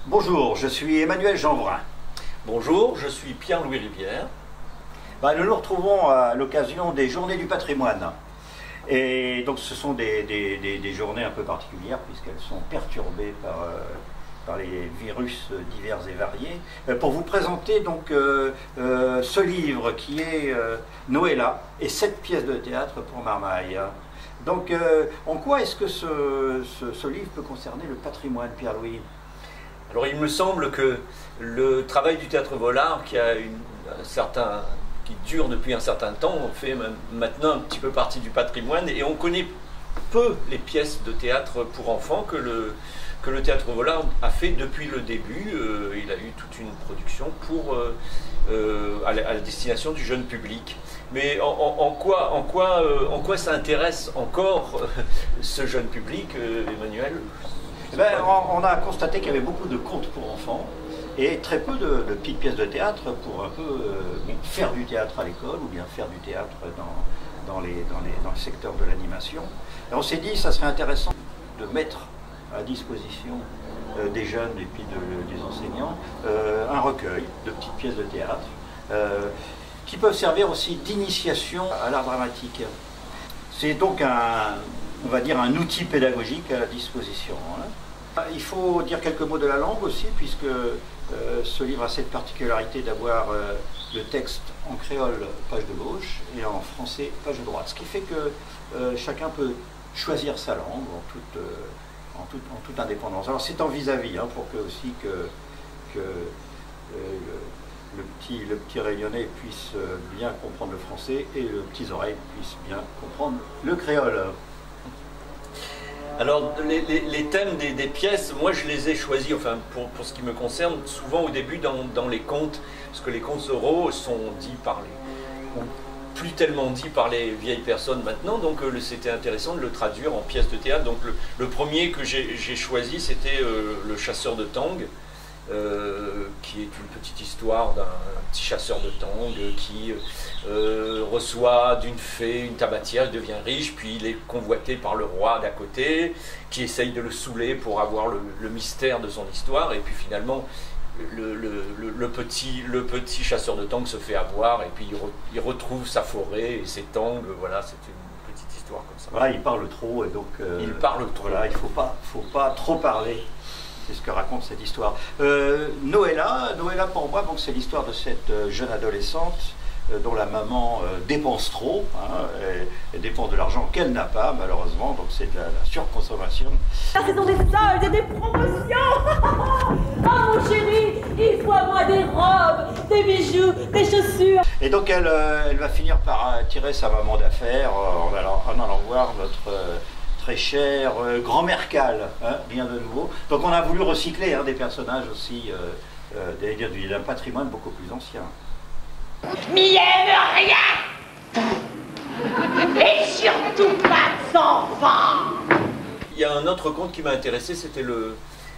Bonjour, je suis Emmanuel Jeanbrun. Bonjour, je suis Pierre-Louis Rivière. Nous nous retrouvons à l'occasion des Journées du patrimoine. Et donc ce sont des journées un peu particulières puisqu'elles sont perturbées par les virus divers et variés. Pour vous présenter donc ce livre qui est Noëlla et 7 pièces de théâtre pour Marmaille. Donc en quoi est-ce que ce livre peut concerner le patrimoine, Pierre-Louis ? Alors il me semble que le travail du théâtre Vollard, qui dure depuis un certain temps, fait maintenant un petit peu partie du patrimoine, et on connaît peu les pièces de théâtre pour enfants que le théâtre Vollard a fait depuis le début. Il a eu toute une production à la destination du jeune public. Mais en quoi ça intéresse encore ce jeune public, Emmanuel ? On a constaté qu'il y avait beaucoup de contes pour enfants et très peu de petites pièces de théâtre pour un peu faire du théâtre à l'école ou bien faire du théâtre dans le secteur de l'animation. On s'est dit que ça serait intéressant de mettre à disposition des jeunes et puis des enseignants un recueil de petites pièces de théâtre qui peuvent servir aussi d'initiation à l'art dramatique. C'est donc on va dire un outil pédagogique à la disposition. Il faut dire quelques mots de la langue aussi, puisque ce livre a cette particularité d'avoir le texte en créole, page de gauche, et en français, page de droite. Ce qui fait que chacun peut choisir sa langue en toute indépendance. Alors c'est en vis-à-vis, pour que le petit Réunionnais puisse bien comprendre le français et le petit oreilles puisse bien comprendre le créole. Alors les thèmes des pièces, moi je les ai choisis, enfin pour ce qui me concerne, souvent au début dans les contes, parce que les contes oraux sont dits ou plus tellement dits par les vieilles personnes maintenant, donc c'était intéressant de le traduire en pièces de théâtre. Donc le premier que j'ai choisi, c'était Le chasseur de Tang, qui est une petite histoire d'un petit chasseur de Tang qui reçoit d'une fée une tabatière, il devient riche, puis il est convoité par le roi d'à côté, qui essaye de le saouler pour avoir le mystère de son histoire, et puis finalement le petit chasseur de Tang se fait avoir, et puis il retrouve sa forêt et ses tangs. Voilà, c'est une petite histoire comme ça. Voilà, il parle trop, et donc il parle trop. Voilà, il faut pas trop parler. C'est ce que raconte cette histoire. Noëlla pour moi, c'est l'histoire de cette jeune adolescente dont la maman dépense trop, elle dépense de l'argent qu'elle n'a pas malheureusement, donc c'est de la surconsommation. Ah, ce sont des soldes et des promotions. Ah mon chéri, il faut à moi des robes, des bijoux, des chaussures. Et donc elle va finir par tirer sa maman d'affaires en allant voir notre très cher grand-mère Cal, bien de nouveau. Donc on a voulu recycler des personnages aussi d'un patrimoine beaucoup plus ancien. M'y aime rien. Et surtout pas d'enfants. Il y a un autre conte qui m'a intéressé, c'était le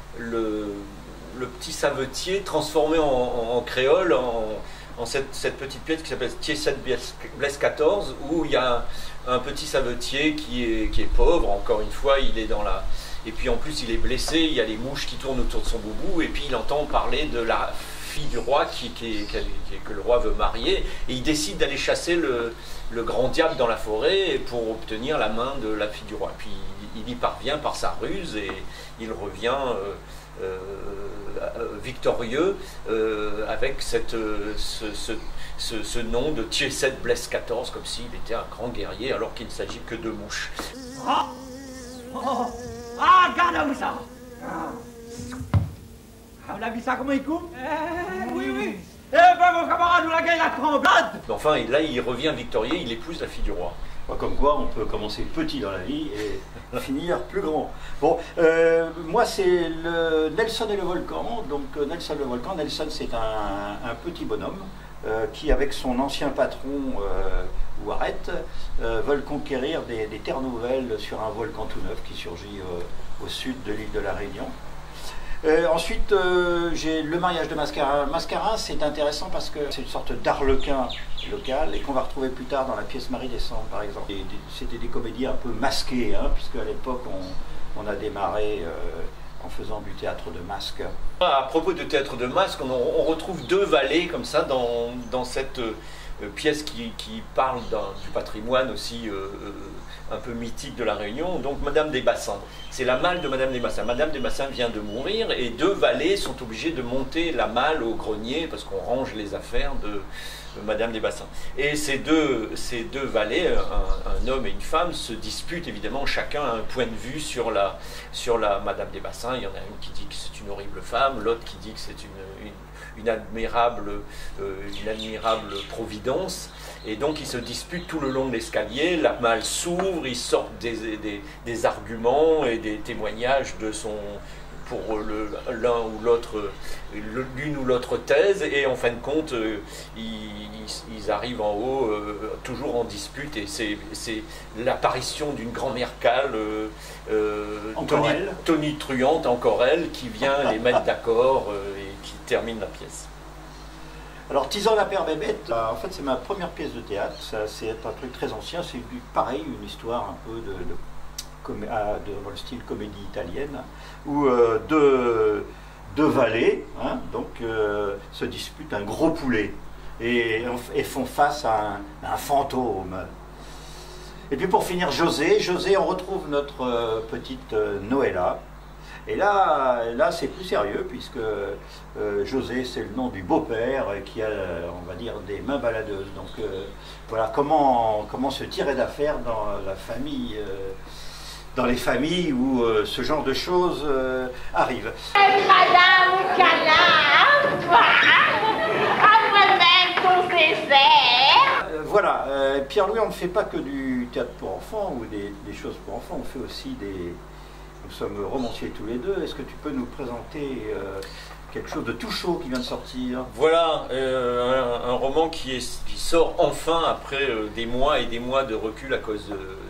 petit savetier transformé en créole, en cette petite pièce qui s'appelle Tiesset Blesse 14, où il y a un petit savetier qui est pauvre, encore une fois, il est et puis en plus il est blessé, il y a les mouches qui tournent autour de son boubou, et puis il entend parler de la fille du roi que le roi veut marier, et il décide d'aller chasser le grand diable dans la forêt pour obtenir la main de la fille du roi. Puis il y parvient par sa ruse, et il revient victorieux avec ce nom de Tiesset Blesse 14, comme s'il était un grand guerrier alors qu'il ne s'agit que de mouches. Regarde ça. On a vu ça comment il coupe? Oui. Eh ben mon camarade, nous la gagne la tremblade. Enfin, et là il revient victorieux, il épouse la fille du roi. Comme quoi, on peut commencer petit dans la vie et finir plus grand. Bon, moi, c'est Nelson et le volcan. Donc, Nelson, c'est un petit bonhomme qui, avec son ancien patron, Ouaret, veulent conquérir des terres nouvelles sur un volcan tout neuf qui surgit au sud de l'île de la Réunion. Ensuite, j'ai le mariage de Mascarin. Mascarin, c'est intéressant parce que c'est une sorte d'arlequin local et qu'on va retrouver plus tard dans la pièce Marie-Décembre, par exemple. C'était des comédies un peu masquées, puisque à l'époque, on a démarré en faisant du théâtre de masque. À propos de théâtre de masque, on retrouve deux valets comme ça dans cette pièce qui parle du patrimoine aussi un peu mythique de la Réunion. Donc Madame des Bassins, c'est la malle de Madame des Bassins. Madame des Bassins vient de mourir et deux valets sont obligés de monter la malle au grenier parce qu'on range les affaires de Madame des Bassins. Et ces deux valets, un homme et une femme, se disputent évidemment, chacun a un point de vue sur la Madame des Bassins. Il y en a une qui dit que c'est une horrible femme, l'autre qui dit que c'est une admirable providence. Et donc ils se disputent tout le long de l'escalier, la malle s'ouvre, ils sortent des arguments et des témoignages pour l'un ou l'autre, l'une ou l'autre thèse, et en fin de compte, ils arrivent en haut, toujours en dispute, et c'est l'apparition d'une grand-mère cale, tonitruante, encore elle, qui vient les mettre d'accord et qui termine la pièce. Alors, Tison la Père Bébête, en fait, c'est ma première pièce de théâtre. C'est un truc très ancien. C'est pareil, une histoire un peu dans le style comédie italienne, où deux valets se disputent un gros poulet et font face à un fantôme. Et puis pour finir, José, on retrouve notre petite Noëlla. Et là c'est plus sérieux, puisque José, c'est le nom du beau-père qui a, on va dire, des mains baladeuses. Donc voilà, comment se tirer d'affaire dans la famille, dans les familles où ce genre de choses arrive. Madame Canard, à moi-même ton désert. Voilà, Pierre-Louis, on ne fait pas que du théâtre pour enfants ou des choses pour enfants, on fait aussi Nous sommes romanciers tous les deux. Est-ce que tu peux nous présenter quelque chose de tout chaud qui vient de sortir? Voilà, un roman qui sort enfin après des mois et des mois de recul à cause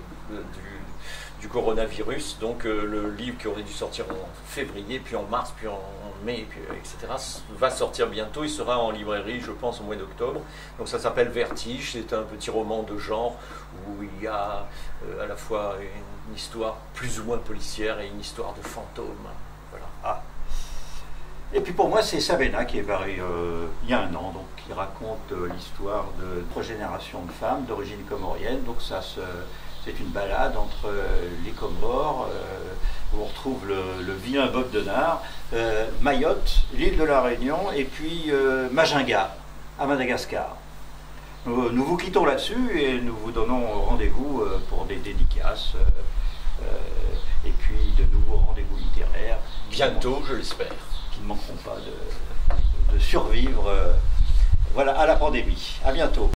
du coronavirus. Donc le livre qui aurait dû sortir en février, puis en mars, puis en mai, puis, etc. va sortir bientôt. Il sera en librairie, je pense, au mois d'octobre. Donc ça s'appelle Vertige. C'est un petit roman de genre où il y a à la fois une histoire plus ou moins policière et une histoire de fantôme. Voilà. Ah. Et puis pour moi, c'est Sabena qui est paru il y a un an, donc qui raconte l'histoire de 3 générations de femmes d'origine comorienne. Donc c'est une balade entre les Comores, où on retrouve le vilain Bob Denard, Mayotte, l'île de la Réunion, et puis Majinga, à Madagascar. Nous vous quittons là-dessus et nous vous donnons rendez-vous pour des dédicaces et puis de nouveaux rendez-vous littéraires. Bientôt, je l'espère. Qui ne manqueront pas de survivre à la pandémie. À bientôt.